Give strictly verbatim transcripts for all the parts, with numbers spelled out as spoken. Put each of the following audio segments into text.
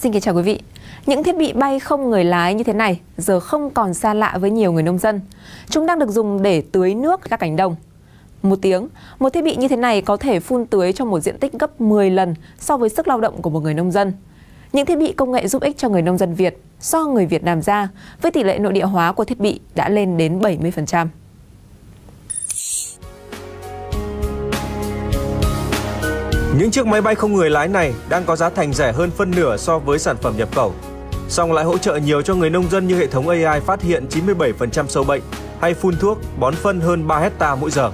Xin kính chào quý vị. Những thiết bị bay không người lái như thế này giờ không còn xa lạ với nhiều người nông dân. Chúng đang được dùng để tưới nước các cánh đồng. Một tiếng, một thiết bị như thế này có thể phun tưới cho một diện tích gấp mười lần so với sức lao động của một người nông dân. Những thiết bị công nghệ giúp ích cho người nông dân Việt do người Việt làm ra, với tỷ lệ nội địa hóa của thiết bị đã lên đến bảy mươi phần trăm. Những chiếc máy bay không người lái này đang có giá thành rẻ hơn phân nửa so với sản phẩm nhập khẩu, song lại hỗ trợ nhiều cho người nông dân như hệ thống a i phát hiện chín mươi bảy phần trăm sâu bệnh hay phun thuốc, bón phân hơn ba hecta mỗi giờ.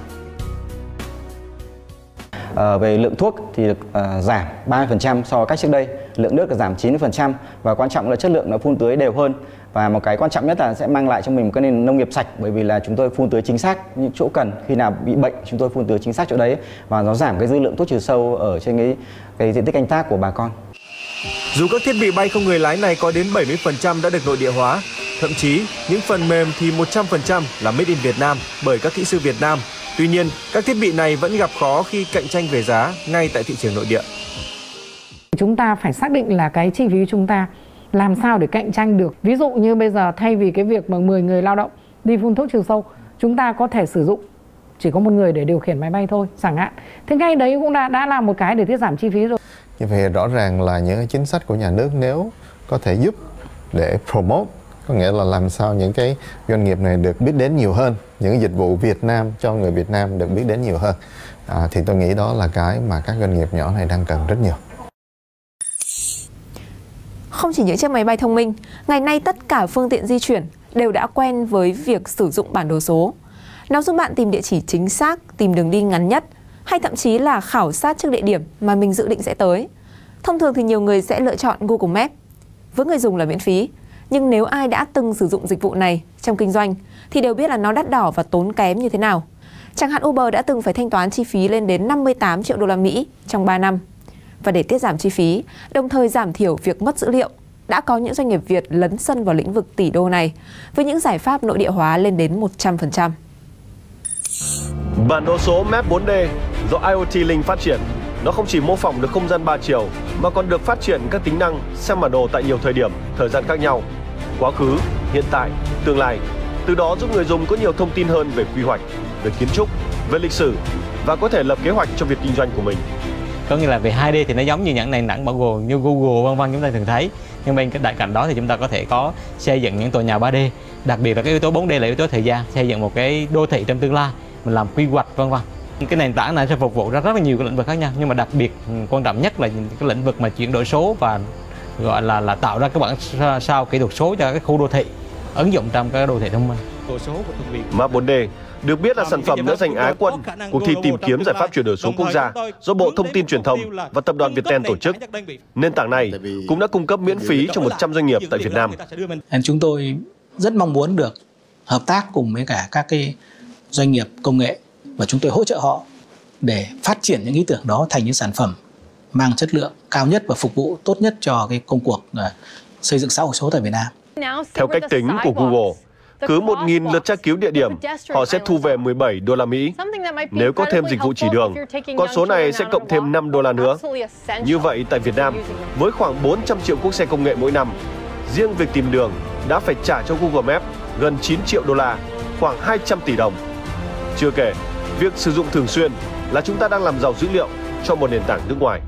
À, về lượng thuốc thì được à, giảm ba mươi phần trăm so với cách trước đây, lượng nước được giảm chín mươi phần trăm và quan trọng là chất lượng nó phun tưới đều hơn. Và một cái quan trọng nhất là sẽ mang lại cho mình một cái nền nông nghiệp sạch, bởi vì là chúng tôi phun tưới chính xác những chỗ cần, khi nào bị bệnh chúng tôi phun tưới chính xác chỗ đấy và nó giảm cái dư lượng thuốc trừ sâu ở trên cái, cái diện tích canh tác của bà con. Dù các thiết bị bay không người lái này có đến bảy mươi phần trăm đã được nội địa hóa, thậm chí những phần mềm thì một trăm phần trăm là made in Việt Nam bởi các kỹ sư Việt Nam. Tuy nhiên, các thiết bị này vẫn gặp khó khi cạnh tranh về giá ngay tại thị trường nội địa. Chúng ta phải xác định là cái chi phí chúng ta làm sao để cạnh tranh được. Ví dụ như bây giờ thay vì cái việc mà mười người lao động đi phun thuốc trừ sâu, chúng ta có thể sử dụng chỉ có một người để điều khiển máy bay thôi chẳng hạn. Thế ngay đấy cũng đã, đã là một cái để tiết giảm chi phí rồi. Như vậy rõ ràng là những chính sách của nhà nước nếu có thể giúp để promote, có nghĩa là làm sao những cái doanh nghiệp này được biết đến nhiều hơn, những dịch vụ Việt Nam cho người Việt Nam được biết đến nhiều hơn, à, thì tôi nghĩ đó là cái mà các doanh nghiệp nhỏ này đang cần rất nhiều. Không chỉ những chiếc máy bay thông minh, ngày nay tất cả phương tiện di chuyển đều đã quen với việc sử dụng bản đồ số. Nó giúp bạn tìm địa chỉ chính xác, tìm đường đi ngắn nhất, hay thậm chí là khảo sát trước địa điểm mà mình dự định sẽ tới. Thông thường thì nhiều người sẽ lựa chọn Google Maps. Với người dùng là miễn phí, nhưng nếu ai đã từng sử dụng dịch vụ này trong kinh doanh thì đều biết là nó đắt đỏ và tốn kém như thế nào. Chẳng hạn Uber đã từng phải thanh toán chi phí lên đến năm mươi tám triệu đô la Mỹ trong ba năm. Và để tiết giảm chi phí, đồng thời giảm thiểu việc mất dữ liệu, đã có những doanh nghiệp Việt lấn sân vào lĩnh vực tỷ đô này với những giải pháp nội địa hóa lên đến một trăm phần trăm. Bản đồ số Map bốn D do i o tê Link phát triển, nó không chỉ mô phỏng được không gian ba chiều mà còn được phát triển các tính năng xem bản đồ tại nhiều thời điểm, thời gian khác nhau, quá khứ, hiện tại, tương lai. Từ đó giúp người dùng có nhiều thông tin hơn về quy hoạch, về kiến trúc, về lịch sử và có thể lập kế hoạch cho việc kinh doanh của mình. Có nghĩa là về hai D thì nó giống như những nền tảng bản đồ như Google vân vân chúng ta thường thấy, nhưng bên cái đại cạnh đó thì chúng ta có thể có xây dựng những tòa nhà ba D, đặc biệt là cái yếu tố bốn D là yếu tố thời gian, xây dựng một cái đô thị trong tương lai, mình làm quy hoạch vân vân. Cái nền tảng này sẽ phục vụ ra rất là nhiều cái lĩnh vực khác nhau, nhưng mà đặc biệt quan trọng nhất là cái lĩnh vực mà chuyển đổi số và gọi là là tạo ra cái bản sao kỹ thuật số cho cái khu đô thị, ứng dụng trong cái đô thị thông minh. Map bốn D được biết là sản phẩm đã giành Ái Quân cuộc thi tìm kiếm giải pháp chuyển đổi số quốc gia do Bộ Thông tin Truyền thông và Tập đoàn Viettel tổ chức. Nền tảng này cũng đã cung cấp miễn phí cho một trăm doanh nghiệp tại Việt Nam. Chúng tôi rất mong muốn được hợp tác cùng với cả các cái doanh nghiệp công nghệ và chúng tôi hỗ trợ họ để phát triển những ý tưởng đó thành những sản phẩm mang chất lượng cao nhất và phục vụ tốt nhất cho cái công cuộc xây dựng xã hội số tại Việt Nam. Theo cách tính của Google, cứ một nghìn lượt tra cứu địa điểm, họ sẽ thu về mười bảy đô la Mỹ. Nếu có thêm dịch vụ chỉ đường, con số này sẽ cộng thêm năm đô la nữa. Như vậy, tại Việt Nam, với khoảng bốn trăm triệu cuốc xe công nghệ mỗi năm, riêng việc tìm đường đã phải trả cho Google Maps gần chín triệu đô la, khoảng hai trăm tỷ đồng. Chưa kể, việc sử dụng thường xuyên là chúng ta đang làm giàu dữ liệu cho một nền tảng nước ngoài.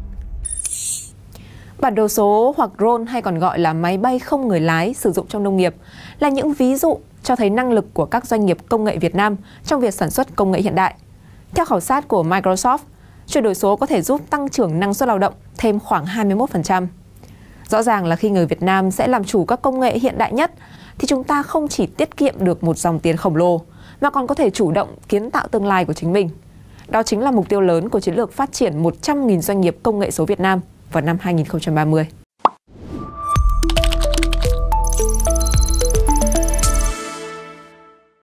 Bản đồ số hoặc drone hay còn gọi là máy bay không người lái sử dụng trong nông nghiệp là những ví dụ cho thấy năng lực của các doanh nghiệp công nghệ Việt Nam trong việc sản xuất công nghệ hiện đại. Theo khảo sát của Microsoft, chuyển đổi số có thể giúp tăng trưởng năng suất lao động thêm khoảng hai mươi mốt phần trăm. Rõ ràng là khi người Việt Nam sẽ làm chủ các công nghệ hiện đại nhất thì chúng ta không chỉ tiết kiệm được một dòng tiền khổng lồ mà còn có thể chủ động kiến tạo tương lai của chính mình. Đó chính là mục tiêu lớn của chiến lược phát triển một trăm nghìn doanh nghiệp công nghệ số Việt Nam vào năm hai nghìn không trăm ba mươi.